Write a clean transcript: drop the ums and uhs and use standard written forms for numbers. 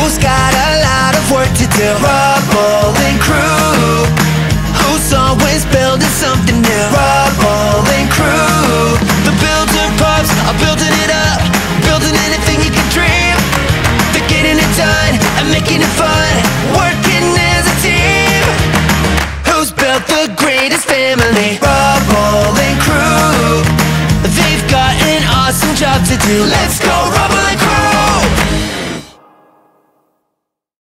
Who's got a lot of work to do? Rubble and crew. Who's always building something new? Rubble and crew. The builder pups are building it up, building anything you can dream. They're getting it done and making it fun, working as a team. Who's built the greatest family? Rubble and crew. They've got an awesome job to do. Let's go!